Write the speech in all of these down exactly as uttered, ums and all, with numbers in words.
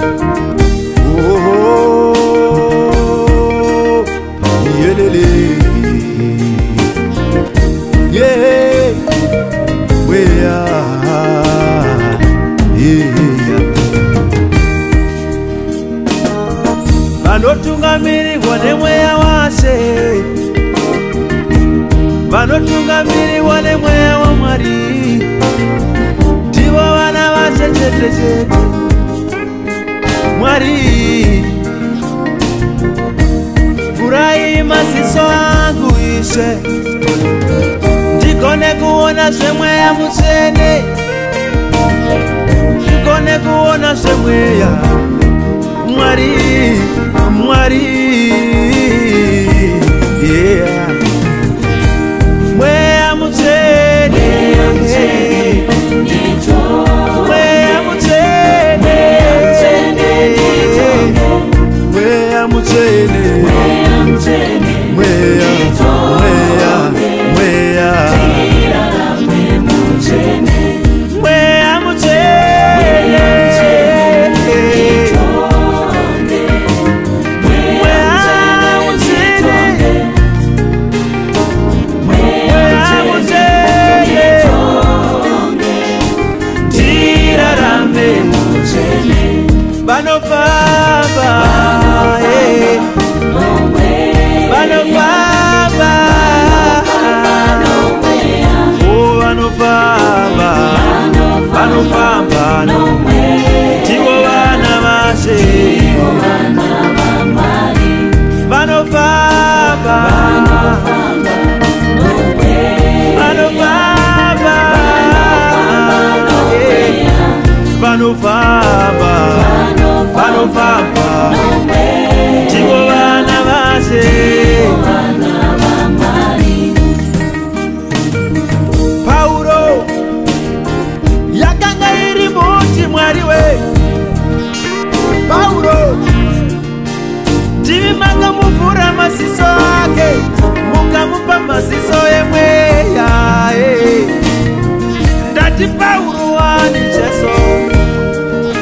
Vanotungamiriwa nemweya wase, vanotungamiriwa nemweya waMwari, ndivo vana vase chete chete. Mwari, furai maziso angu Ishe, ndigone kuona zvemweya mutsvene, ndigone kuona zvemweya Mwari, Mwari, yeah. Mweya mutsvene, mweya mutsvene, mweya mutsvene, mweya, mweya, mweya, mweya mutsvene. Vanofamba, eh, vanofamba, oh vanofamba, vanofamba, ndivo vana vase, vanofamba, vanofamba, vanofamba, vanofamba, ndivo vana vase. Pauro yakanga iri muti Mwari we, Pauro ndivi makamuvhura maziso ake, mukamupa maziso emweya, ndati Pauro wani Jesu,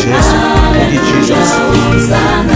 Jesu. Thank you, Jesus.